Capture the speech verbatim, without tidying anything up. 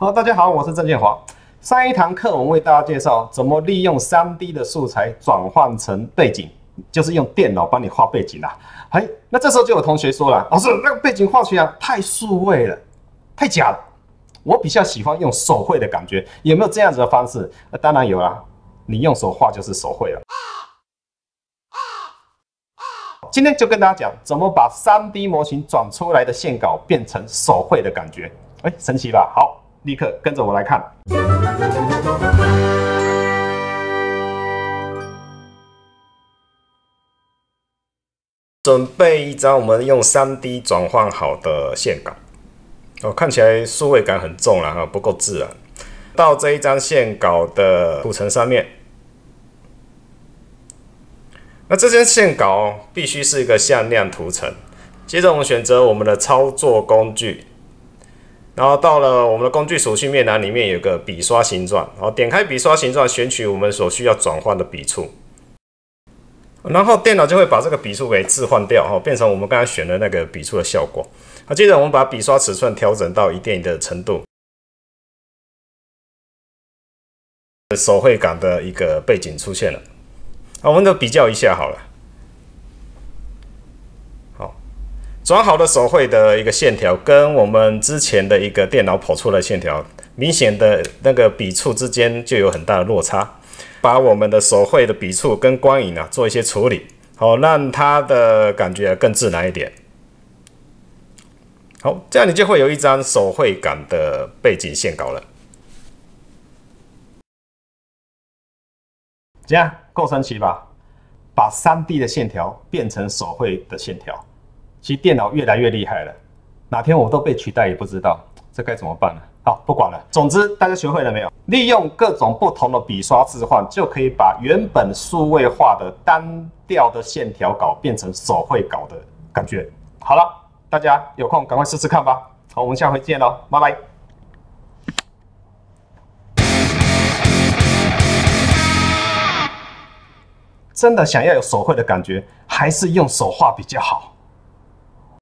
好，大家好，我是郑建华。上一堂课我们为大家介绍怎么利用 三 D 的素材转换成背景，就是用电脑帮你画背景啦。哎，那这时候就有同学说了，老师，那个背景画起来太数位了，太假了。我比较喜欢用手绘的感觉，有没有这样子的方式？呃、当然有啦，你用手画就是手绘了。今天就跟大家讲怎么把 三 D 模型转出来的线稿变成手绘的感觉。哎，神奇吧？好。 立刻跟着我来看。准备一张我们用 三 D 转换好的线稿，哦，看起来数位感很重了哈，不够自然。到这一张线稿的图层上面，那这张线稿必须是一个向量图层。接着我们选择我们的操作工具。 然后到了我们的工具属性面栏里面有个笔刷形状，然后点开笔刷形状，选取我们所需要转换的笔触，然后电脑就会把这个笔触给置换掉，哈，变成我们刚才选的那个笔触的效果。好，接着我们把笔刷尺寸调整到一定的程度，手绘感的一个背景出现了。好，我们就比较一下好了。 转好的手绘的一个线条，跟我们之前的一个电脑跑出来的线条，明显的那个笔触之间就有很大的落差。把我们的手绘的笔触跟光影啊做一些处理，好让它的感觉更自然一点。好，这样你就会有一张手绘感的背景线稿了。这样够神奇吧？把 三 D 的线条变成手绘的线条。 其实电脑越来越厉害了，哪天我都被取代也不知道，这该怎么办呢？好，不管了。总之，大家学会了没有？利用各种不同的笔刷置换，就可以把原本数位化的单调的线条稿变成手绘稿的感觉。好了，大家有空赶快试试看吧。好，我们下回见喽，拜拜。真的想要有手绘的感觉，还是用手画比较好。